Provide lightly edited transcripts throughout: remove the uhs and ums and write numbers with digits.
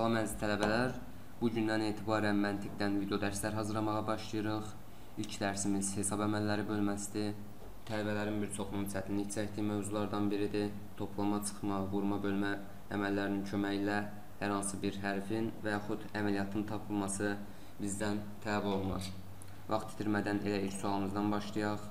Salam əziz tələbələr, bu gündən etibarən məntiqdən video dərslər hazırlamağa başlayırıq. İlk dərsimiz hesab əməlləri bölməsidir. Tələbələrin bir çoxunun çətinlik çəkdiyi mövzulardan biridir. Toplama, çıxma, vurma, bölmə əməllərinin köməyi ilə hər hansı bir hərfin və yaxud əməliyyatın tapılması bizdən tələb olunur. Vaxt itirmədən elə ilk sualımızdan başlayaq.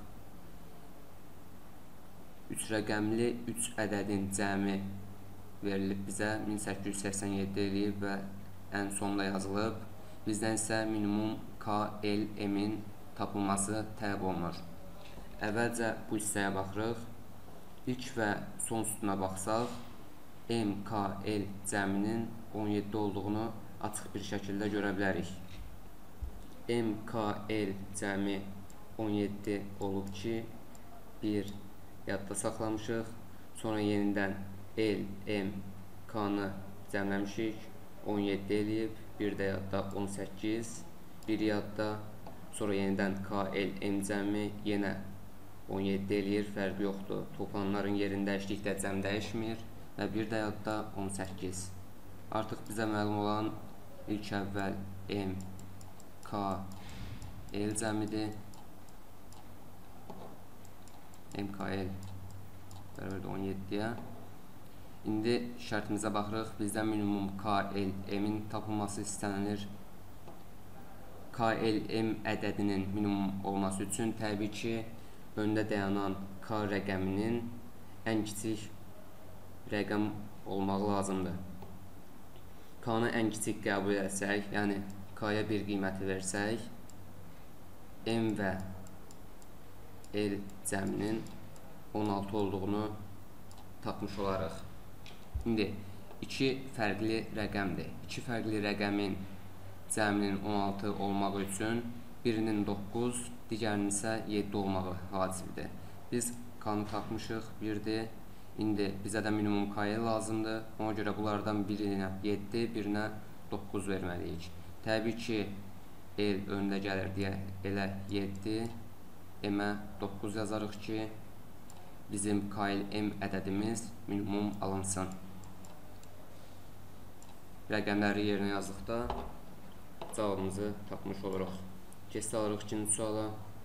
3 rəqəmli 3 ədədin cəmi verilib bizə 1887 eləyib və ən sonda yazılıb. Bizdən isə minimum KLM-in tapılması tələb olunur. Əvvəlcə bu hissəyə baxırıq. İlk və son sütuna baxsaq, MKL cəminin 17 olduğunu açıq bir şəkildə görə bilərik. MKL cəmi 17 olub ki, bir yadda saxlamışıq. Sonra yenidən LMK-nı cəmləmişik, 17 eləyib, bir də yadda 18, bir yadda, sonra yenidən KLM cəmi yenə 17 eləyir, fərqi yoxdur. Toplananların yerində dəyişdikdə cəm dəyişmir və bir də yadda 18. Artıq bizə məlum olan ilk əvvəl MKL cəmidir. MKL bərabərdir 17-yə. İndi şərtimizə baxırıq. Bizdən minimum KLM-in tapılması istənilir. KLM ədədinin minimum olması üçün təbii ki, öndə dayanan K rəqəminin ən kiçik rəqəm olmaq lazımdır. K-nı ən kiçik qəbul etsək, yəni K-ya bir qiyməti versək, M və L cəminin 16 olduğunu tapmış olarıq. İndi 2 fərqli rəqəmdir. 2 fərqli rəqəmin cəminin 16 olmağı üçün birinin 9, digərinin isə 7 olmağı vacibdir. Biz K-nı tapmışıq, 1-dir. İndi bizə də minimum K-yə lazımdır. Ona görə bunlardan birinə 7, birinə 9 verməliyik. Təbii ki, L öndə gəlir deyə elə 7, M-ə 9 yazarıq ki, bizim KLM ədədimiz minimum alınsın. Rəqəmləri yerinə yazdıqda cavabımızı tapmış oluruq. Keçid alırıq ikinci suala.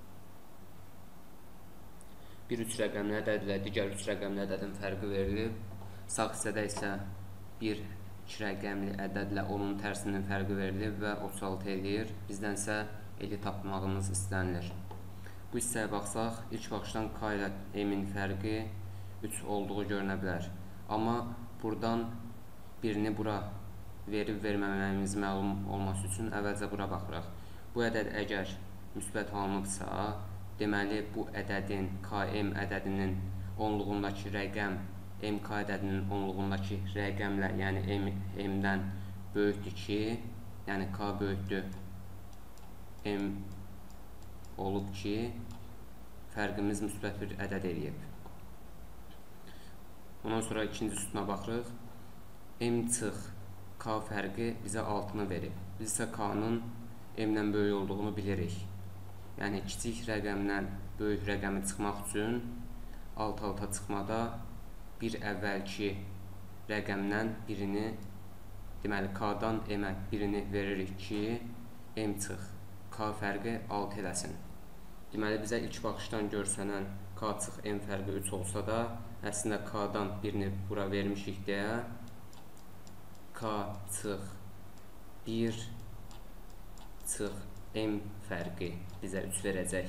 Bir 3 rəqəmli ədəd ilə digər 3 rəqəmli ədədin fərqi verilib. Sağ hissədə isə bir 2 rəqəmli ədədlə onun tərsinin fərqi verilib və 36 eləyir. Bizdən isə eli tapmağımız istənilir. Bu hissəyə baxsaq, ilk baxışdan K ilə M-in fərqi 3 olduğu görünə bilər. Amma buradan birini bura verib verməməyimiz məlum olması üçün əvvəlcə bura baxırıq. Bu ədəd əgər müsbət alınıbsa, deməli bu ədədin, KM ədədinin onluğundakı rəqəm MK ədədinin onluğundakı rəqəmlə, yəni M-dən böyükdür ki, yəni K böyükdür M olub ki, fərqimiz müsbət bir ədəd eləyib. Ondan sonra ikinci sütuna baxırıq. M çıx K fərqi bizə 6-nı verib. Biz isə K-nın M-dən böyük olduğunu bilirik. Yəni, kiçik rəqəmdən böyük rəqəmi çıxmaq üçün alt-alta çıxmada bir əvvəlki rəqəmdən birini, deməli, K-dan M-ə birini veririk ki, M çıx K fərqi 6 eləsin. Deməli, bizə ilk baxışdan görsənən K çıx M fərqi 3 olsa da, əslində K-dan birini bura vermişik deyə, K çıx 1 çıx M fərqi bizə 3 verəcək.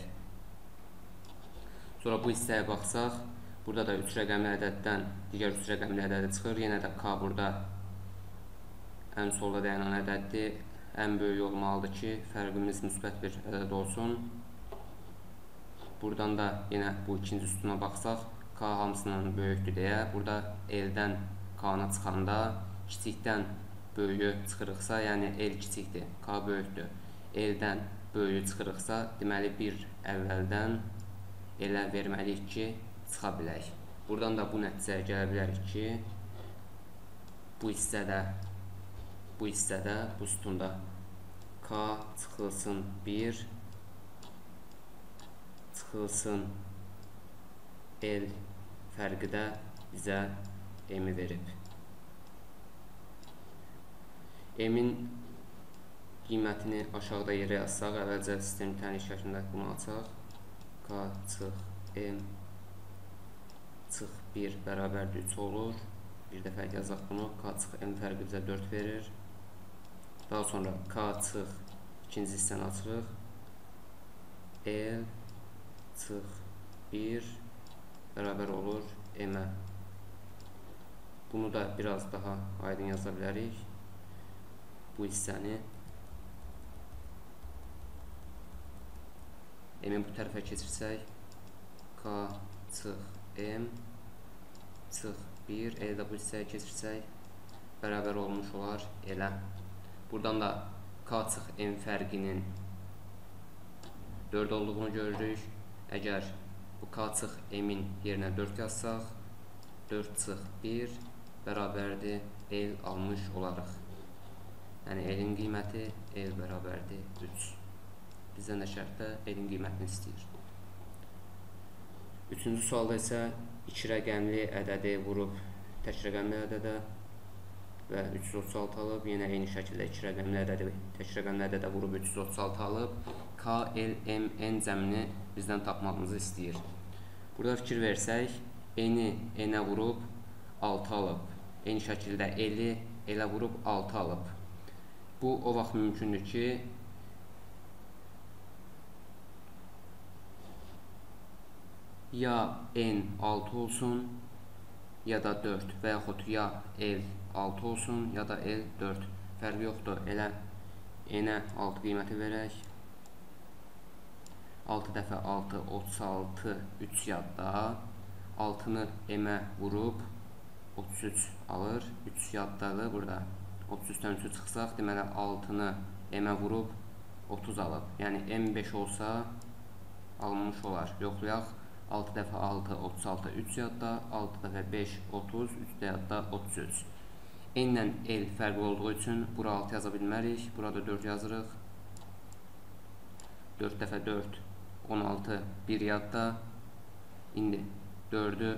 Sonra bu hissəyə baxsaq, burada da 3 rəqəmli ədəddən digər 3 rəqəmli ədədi çıxır. Yenə də K burada ən solda dayanan ədəddir. Ən böyük olmalıdır ki, fərqimiz müsbət bir ədəd olsun. Buradan da yenə bu ikinci sütuna baxsaq, K hamısından böyükdür deyə, burada L-dən K-na çıxanda kiçikdən böyüyü çıxırıqsa, yəni L kiçikdir, K böyükdür. L-dən böyüyü çıxırıqsa, deməli bir əvvəldən elə verməliyik ki, çıxa bilək. Buradan da bu nəticəyə gələ bilərik ki, bu hissədə, bu sütunda K çıxılsın 1, çıxılsın L fərqi də bizə M-i verib. M-in qiymətini aşağıda yerə yazsaq, əvvəlcə sistem təhlil şəklində bunu açaq. K çıx M çıx 1 bərabərdir 3 olur. Bir dəfə yazaq bunu. K çıx M fərqi bizə 4 verir. Daha sonra K çıx ikinci hissəni açırıq. L çıx 1 bərabər olur M-ə. Bunu da biraz daha aydın yaza bilərik. Bu hissəni M-i bu tərəfə keçirsək, K çıx M çıx 1, L də bu hissəyə keçirsək, bərabər olmuş olar elə. Buradan da K çıx M fərqinin 4 olduğunu görürük. Əgər bu K çıx M-in yerinə 4 yazsaq, 4 çıx 1 bərabərdir L almış olarıq. Yəni L-in qiyməti L bərabərdir 3. Bizdən də şərtdə L-in qiymətini istəyir. Üçüncü sualda isə 2 rəqəmli ədədi vurub tək rəqəmli ədədə və 336 alıb. Yenə eyni şəkildə 2 rəqəmli ədədi tək rəqəmli ədədə vurub 336 alıb. K, L, M, N cəmini bizdən tapmağımızı istəyir. Burada fikir versək, N-i N-ə vurub 6 alıb. Eyni şəkildə L-i L-ə vurub 6 alıb. Bu o vaxt mümkündür ki, ya N 6 olsun, ya da 4 və yaxud ya L 6 olsun, ya da L 4. Fərqi yoxdur. Elə N-ə 6 qiyməti verək. 6 dəfə 6, 36, 3 yadda. 6-nı M-ə vurub 33 alır. 3 yaddadır burada. 33-dən 3 çıxsaq, deməli 6-nı M-ə vurub 30 alıb. Yəni M 5 olsa alınmış olar. Yoxlayaq. 6 dəfə 6, 36, 3 yadda. 6 dəfə 5, 30, 3 də yadda 33. N ilə L fərqli olduğu üçün bura 6 yaza bilmərik. Burada 4 yazırıq. 4 dəfə 4, 16, 1 yadda. İndi 4-ü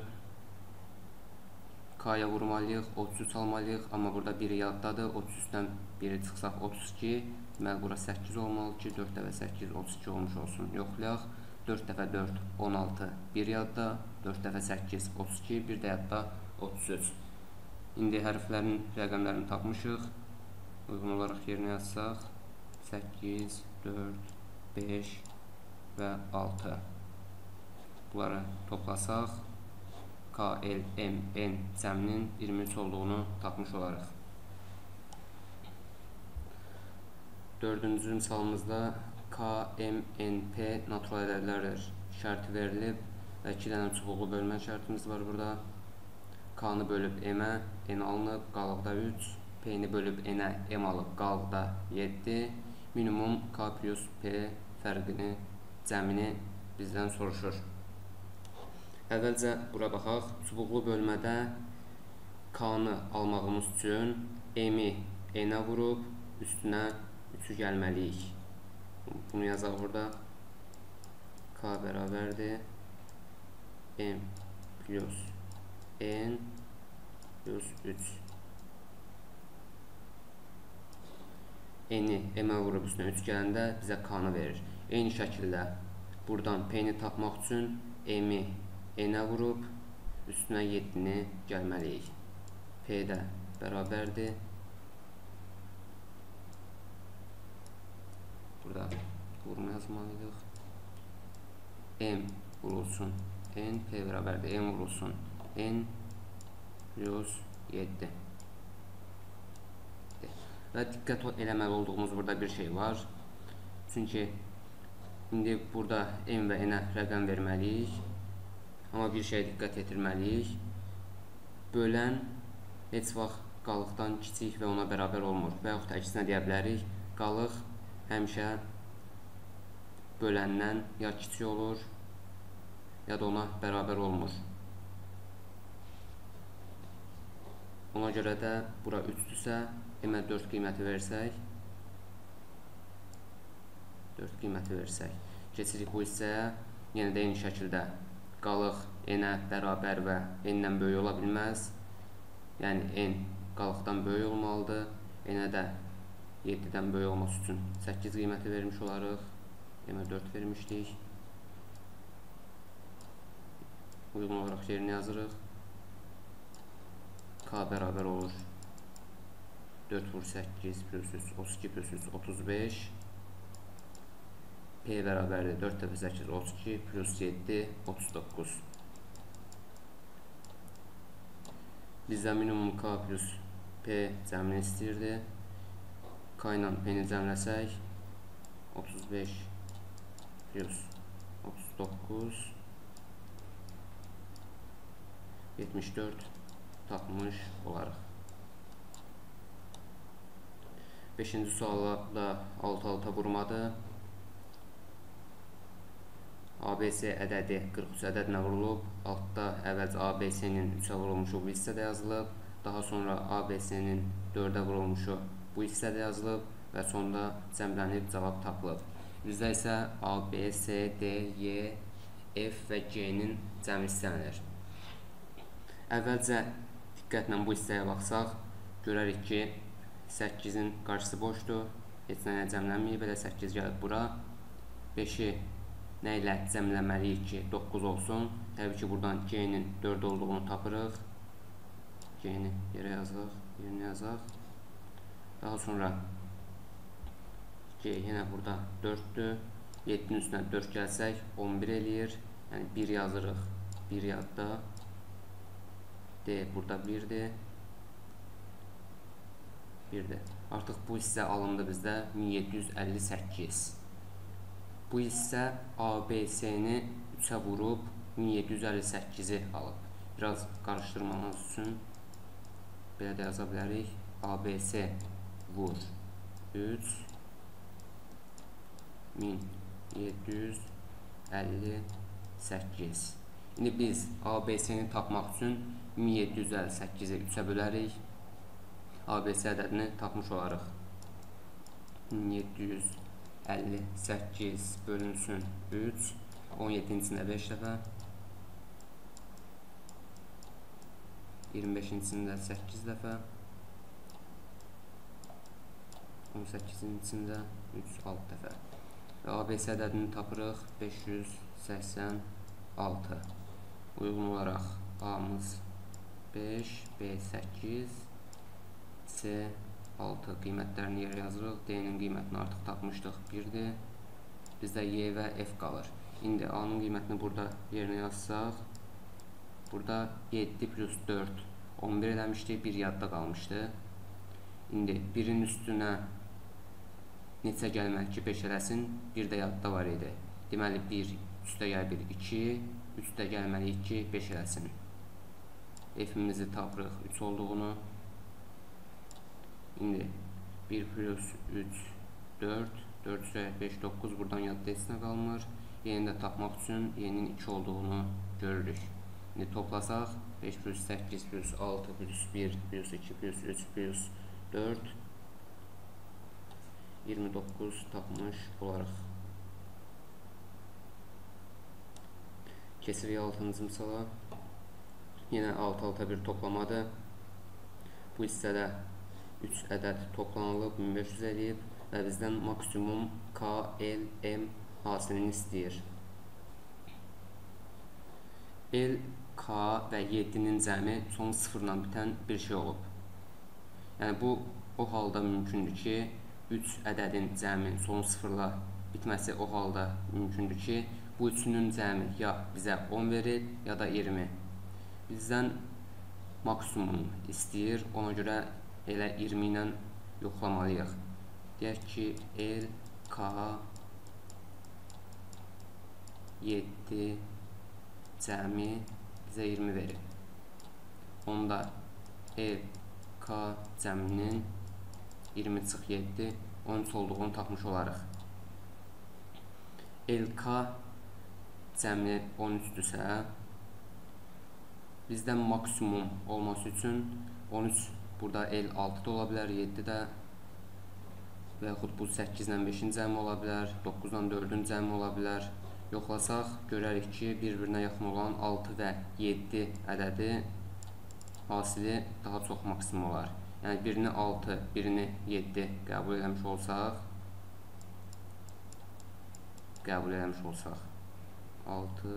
K-ya vurmalıyıq, 33 almalıyıq. Amma burada 1 yaddadır. 33-dən 1-i çıxsaq 32. Deməli, bura 8 olmalı ki, 4 dəfə 8, 32 olmuş olsun. Yoxlayaq. 4 dəfə 4, 16, 1 yadda. 4 dəfə 8, 32, 1 də yadda 33. İndi hərflərin rəqəmlərini tapmışıq. Uyğun olaraq yerinə yazsaq, 8, 4, 5 və 6. Bunları toplasaq, K, L, M, N cəminin 23 olduğunu tapmış olarıq. Dördüncü misalımızda K, M, N, P natural ədədlərdir. İşarəti verilib və 2 dənə çubuqlu bölmə şərtimiz var burada. K-nı bölüb M-ə, N alınıb, qalıqda 3. P-ni bölüb N-ə, M alıb, qalıqda 7. Minimum K plus P fərqini, cəmini bizdən soruşur. Əvvəlcə bura baxaq. Çubuqlu bölmədə K-nı almağımız üçün M-i N-ə vurub, üstünə 3-ü gəlməliyik. Bunu yazaq burada. K bərabərdir M plus N plus 3. N-i M-ə vurub üstünə 3 gələndə bizə K-nı verir. Eyni şəkildə buradan P-ni tapmaq üçün M-i N-ə vurub üstünə 7-ni gəlməliyik. P də bərabərdir. Burada vurma yazmalıyıq. M vurulsun N, P bərabərdir. M vurulsun N plus 7. Və diqqət eləməli olduğumuz burada bir şey var. Çünki indi burada M və N-ə rəqəm verməliyik. Amma bir şeyə diqqət yetirməliyik. Bölən heç vaxt qalıqdan kiçik və ona bərabər olmur. Və yaxud əksinə deyə bilərik, qalıq həmişə böləndən ya kiçik olur, ya da ona bərabər olmur. Ona görə də bura 3-dürsə, M-ə 4 qiyməti versək, keçirik bu hissəyə. Yenə də eyni şəkildə qalıq N-ə bərabər və N-dən böyük ola bilməz. Yəni N qalıqdan böyük olmalıdır. N-ə də 7-dən böyük olması üçün 8 qiyməti vermiş olarıq. Demə 4 vermişdik. Uyğun olaraq yerini yazırıq. K bərabər olur 4 vur 8 plus 3 32 plus 3 35. P bərabərdir 4 dəfə 8 32 plus 7 39. Bizdən minimum K plus P cəmini istəyirdi. K ilə P-ni cəmləsək 35 plus 39 74 tapmış olarıq. 5-ci sualda alt-alta vurmadı. ABC ədədi 43 ədədinə vurulub. Altda əvvəlcə ABC-nin 3-ə vurulmuşu bu hissədə yazılıb. Daha sonra ABC-nin 4-ə vurulmuşu bu hissədə yazılıb və sonda cəmlənib cavab tapılıb. Bizdə isə A, B, C, D, Y, F və G-nin cəmi istənilir. Əvvəlcə diqqətlə bu hissəyə baxsaq, görərik ki 8-in qarşısı boşdur. Heç nəyə cəmlənməyib, elə 8 gəlib bura. 5-i nə ilə cəmləməliyik ki 9 olsun? Təbii ki, buradan G-nin 4 olduğunu tapırıq. G-ni yerə yazaq, yerini yazaq. Daha sonra G yenə burada 4-dür. 7-nin üstünə 4 gəlsək 11 eləyir. Yəni 1 yazırıq, 1 yadda. D burada 1-dir. 1-dir. Artıq bu hissə alındı bizdə 1758. Bu hissə ABC-ni 3-ə vurub 1758-i alıb. Biraz qarışdırmamız üçün belə də yaza bilərik. ABC vur 3 1758. İndi biz ABC-ni tapmaq üçün 1758-i 3-ə bölərik. ABC ədədini tapmış olarıq. 1758 bölünsün 3. 17-cisində 5 dəfə. 25-cisində 8 dəfə. 18-cisində 3-6 dəfə. Və ABC ədədini tapırıq 586. Uyğun olaraq A-mız 5, B 8, C 6 qiymətlərini yerə yazırıq. D-nin qiymətini artıq tapmışdıq 1-dir. Bizdə Y və F qalır. İndi A-nın qiymətini burada yerinə yazsaq, burada 7 plus 4 11 eləmişdik, 1 yadda qalmışdı. İndi 1-in üstünə neçə gəlməli ki 5 eləsin? 1 də yadda var idi. Deməli 1 üstə gəl 1 2, 3 də gəlməliyik ki 5 eləsin. F-imizi tapırıq 3 olduğunu. İndi 1 plus 3 4, 4 üstə 5 9 buradan yadda etsinə qalmır. Yeni də tapmaq üçün yenin 2 olduğunu görürük. İndi toplasaq 5 plus 8 plus 6 plus 1 plus 2 plus 3 plus 4 29 tapmış olarıq. Keçirik 6-cı misala. Yenə alt-alta bir toplamadır. Bu hissədə 3 ədəd toplanılıb 1500 eləyib və bizdən maksimum K, L, M hasilini istəyir. L, K və 7-nin cəmi son 0-la bitən bir şey olub. Yəni bu o halda mümkündür ki 3 ədədin cəmi son 0-la bitməsi o halda mümkündür ki bu üçünün cəmi ya bizə 10 verir ya da 20. Bizdən maksimum istəyir, ona görə elə 20 ilə yoxlamalıyıq. Deyək ki L, K, 7 cəmi bizə 20 verir. Onda L, K cəminin 20 çıx 7, 13 olduğunu tapmış olarıq. LK cəmi 13-dürsə, bizdən maksimum olması üçün 13 burada L6 da ola bilər, 7 də və yaxud bu 8 ilə 5-in cəmi ola bilər, 9 ilə 4-ün cəmi ola bilər. Yoxlasaq, görərik ki, bir-birinə yaxın olan 6 və 7 ədədi hasili daha çox maksimum olar. Yəni birini 6, birini 7 qəbul eləmiş olsaq, 6,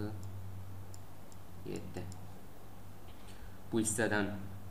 7. Bu hissədən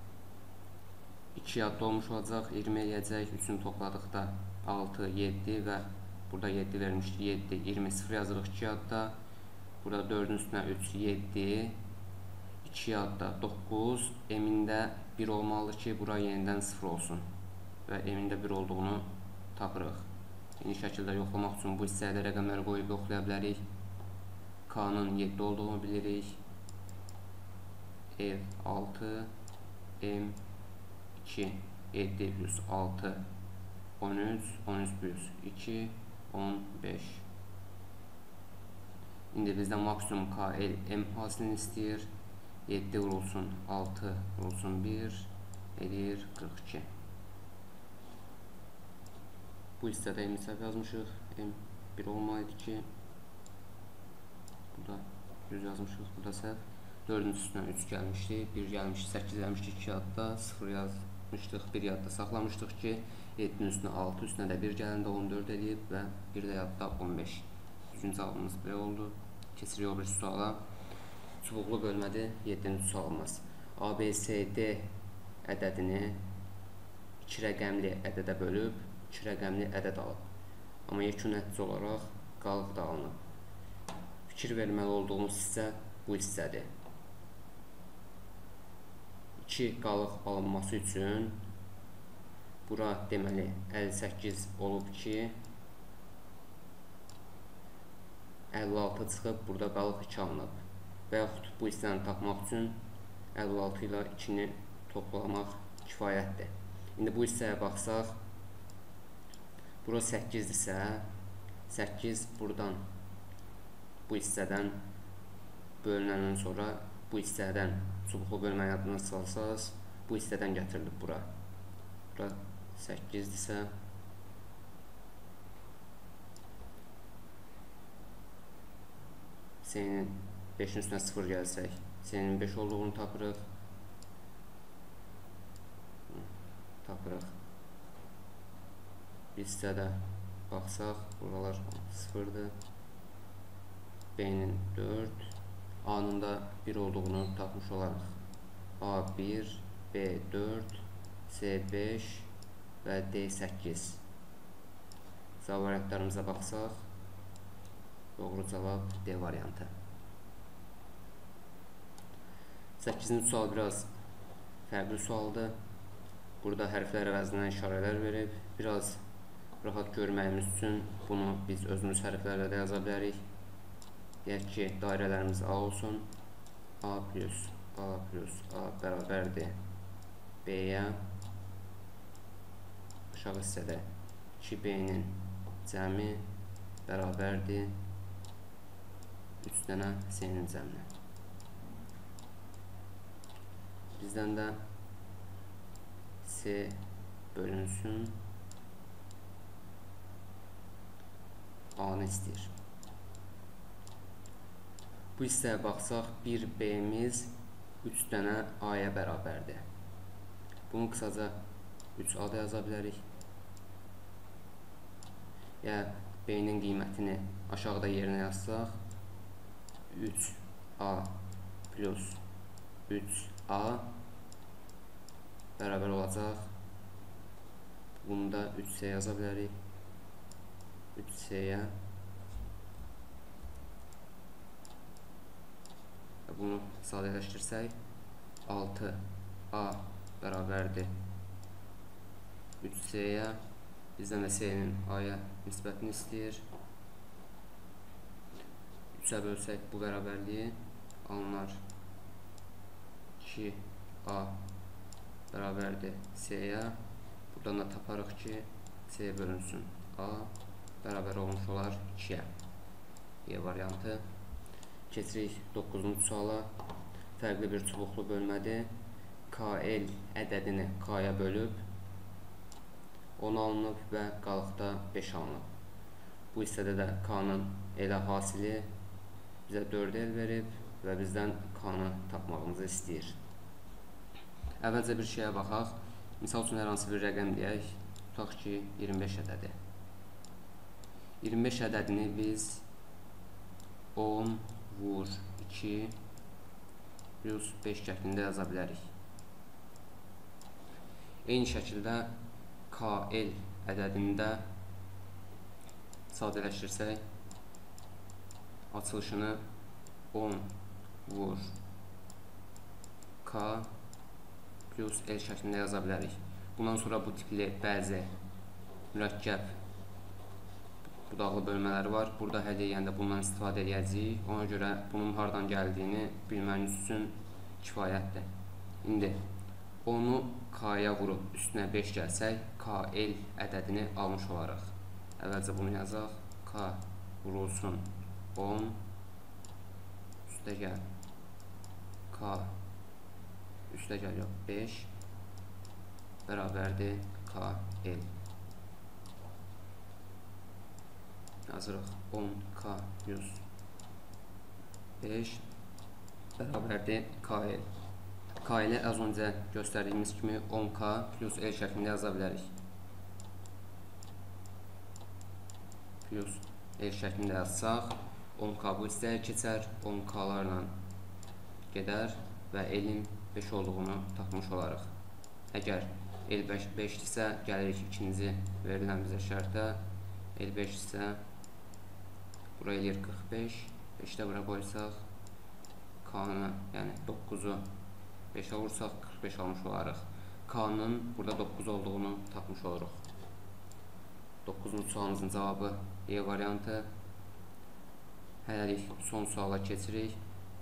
2 yadda olmuş olacaq, 20 eləyəcək, 3-ünü topladıqda 6, 7 və burada 7 vermişdi, 7, 20, 0 yazırıq 2 yadda. Burada 4-ün üstünə 3, 7, 2 yadda 9, M-ində 1 olmalıdır ki, bura yenidən 0 olsun və M-ində 1 olduğunu tapırıq. Yeni şəkildə yoxlamaq üçün bu hissəyə də rəqəmləri qoyub yoxlaya bilərik. K-nın 7 olduğunu bilirik. F 6, M 2, 7 plus 6, 13, 13 plus 2, 15. İndi bizdən maksimum KL M hasilini istəyir. 7 vurulsun 6 vurulsun 1 eləyir 42. Bu hissədə M hesab yazmışıq. M 1 olmalıydı ki, burada 100 yazmışıq, burada səhv. 4-ün üstünə 3 gəlmişdi, 1 gəlmişdi, 8 gəlmişdi 2 yadda, 0 yazmışdıq, 1 yadda saxlamışdıq ki, 7-nin üstünə 6, üstünə də 1 gələndə 14 eləyib və 1 də yadda 15. Üçüncü cavabımız belə oldu. Keçirik o bir suala. Çubuqlu bölmədə 7-ci sualımız. ABCD ədədini 2 rəqəmli ədədə bölüb 2 rəqəmli ədəd alıb. Amma yekun nəticə olaraq qalıq da alınıb. Fikir verməli olduğumuz hissə bu hissədir. 2 qalıq alınması üçün bura deməli 58 olub ki 56 çıxıb, burada qalıq 2 alınıb. Və yaxud bu hissəni tapmaq üçün 56 ilə 2-ni toplamaq kifayətdir. İndi bu hissəyə baxsaq, bura 8-dirsə, 8 buradan bu hissədən bölünəndən sonra bu hissədən çubuqlu bölməni adını salsaz, bu hissədən gətirilib bura. Bura 8-dirsə, S-nin 5-in üstünə 0 gəlsək, S-nin 5 olduğunu tapırıq. Bir hissədə baxsaq, buralar 0-dır. B-nin 4, A-nın da 1 olduğunu tapmış olarıq. A1, B4, C5 və D8. Cavab variantlarımıza baxsaq, doğru cavab D variantı. 8-ci sual biraz fərqli sualdır. Burada hərflər əvəzindən işarələr verib. Biraz rahat görməyimiz üçün bunu biz özümüz hərflərlə də yaza bilərik. Deyək ki, dairələrimiz A olsun. A plus A bərabərdir B-yə. Aşağı hissədə 2B-nin cəmi bərabərdir 3 dənə C-nin cəmi. Bizdən də C bölünsün A-nı istəyir. Bu hissəyə baxsaq, 1B-miz 3 dənə A-ya bərabərdir. Bunu qısaca 3A da yaza bilərik. Ya B-nin qiymətini aşağıda yerinə yazsaq, 3A plus 3A bərabər olacaq. Bunu da 3C yaza bilərik. 3C-yə bunu sadələşdirsək, 6A bərabərdir 3C-yə. Bizdən də C-nin A-ya nisbətini istəyir. 3-ə bölsək bu bərabərliyi alınar. 2A bərabərdir C-yə. Buradan da taparıq ki, C bölünsün A bərabər olmuş olar 2-yə. E variantı. Keçirik 9-cu suala. Fərqli bir çubuqlu bölmədir. KL ədədini K-ya bölüb 10 alınıb və qalıqda 5 alınıb. Bu hissədə də K-nın elə hasili bizə 4 el verib və bizdən K-nı tapmağımızı istəyir. Əvvəlcə bir şeyə baxaq. Misal üçün hər hansı bir rəqəm deyək. Tutaq ki, 25 ədədi. 25 ədədini biz 10 vur 2 plus 5 şəklində yaza bilərik. Eyni şəkildə KL ədədini də sadələşdirsək, açılışını 10 vur K plus L şəklində yaza bilərik. Bundan sonra bu tipli bəzi mürəkkəb budaqlı bölmələri var. Burada həll edəndə bundan istifadə edəcəyik. Ona görə bunun hardan gəldiyini bilməniz üçün kifayətdir. İndi onu K-ya vurub üstünə 5 gəlsək, KL ədədini almış olaraq. Əvvəlcə bunu yazaq. K vurulsun 10 üstə gəl K üstə gəl 5 bərabərdir KL. Yazırıq 10K plus 5 bərabərdir KL. KL-i az öncə göstərdiyimiz kimi 10K plus L şəklində yaza bilərik. Plus L şəklində yazsaq, 10K bu hissəyə keçər, 10K-larla gedər və L-in 5 olduğunu tapmış olarıq. Əgər L 5 isə gəlirik ikinci verilən bizə şərtə. L 5 isə buraya eləyir 45. 5-də bura qoysaq K-nı, yəni 9-u 5-ə vursaq 45 almış olarıq. K-nın burada 9 olduğunu tapmış oluruq. 9-cu sualımızın cavabı E variantı. Hələlik son suala keçirik.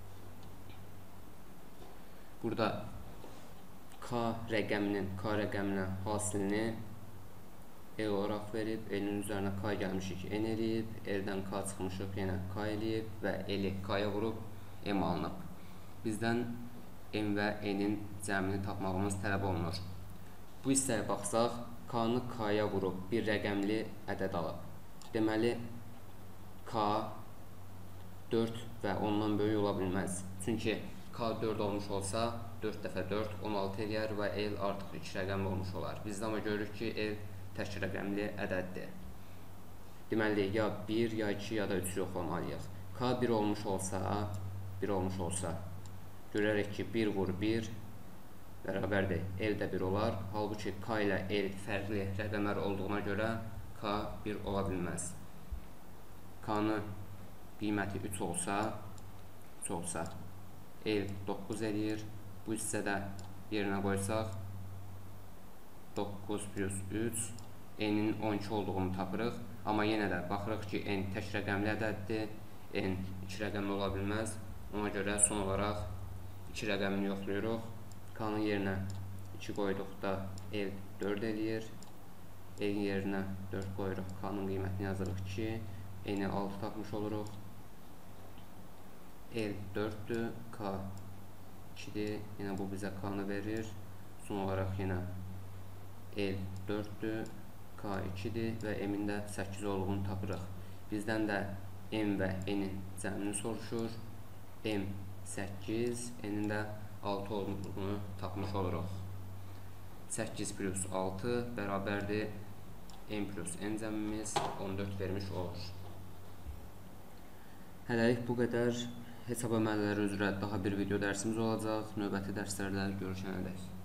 Burada K rəqəminə hasilini L olaraq verib, L-in üzərinə K gəlmişik, N eləyib, L-dən K çıxmışıq, yenə K eləyib və L-i K-ya vurub M alınıb. Bizdən M və N-in cəmini tapmağımız tələb olunur. Bu hissəyə baxsaq, K-nı K-ya vurub bir rəqəmli ədəd alıb. Deməli, K 4 və ondan böyük ola bilməz. Çünki K 4 olmuş olsa, 4 dəfə 4, 16 eləyər və L artıq 2 rəqəmli olmuş olar. Biz amma görürük ki, L tək rəqəmli ədəddir. Deməli, ya 1, ya 2, ya da 3 yoxlamalıyıq. K 1 olmuş olsa, görərək ki, 1 vur 1 bərabərdir, L də 1 olar. Halbuki K ilə L fərqli rəqəmlər olduğuna görə K 1 ola bilməz. K-nın qiyməti 3 olsa, L 9 eləyir. Bu hissədə yerinə qoysaq, 9 plus 3, N-in 12 olduğunu tapırıq. Amma yenə də baxırıq ki, N tək rəqəmli ədəddir, N 2 rəqəmli ola bilməz. Ona görə son olaraq 2 rəqəmini yoxlayırıq. K-nın yerinə 2 qoyduqda L 4 eləyir. L-in yerinə 4 qoyuruq, K-nın qiymətini yazırıq 2, N-i 6 tapmış oluruq. L 4-dür, K 2-dir, yenə bu bizə K-nı verir. Son olaraq yenə L 4-dür, K 2-dir və M-in də 8 olduğunu tapırıq. Bizdən də M və N-in cəmini soruşur. M 8, N-in də 6 olduğunu tapmış oluruq. 8 plus 6 bərabərdir M plus N cəmimiz 14 vermiş olur. Hələlik bu qədər. Hesab əməlləri üzrə daha bir video dərsimiz olacaq. Növbəti dərslərdə görüşənədək.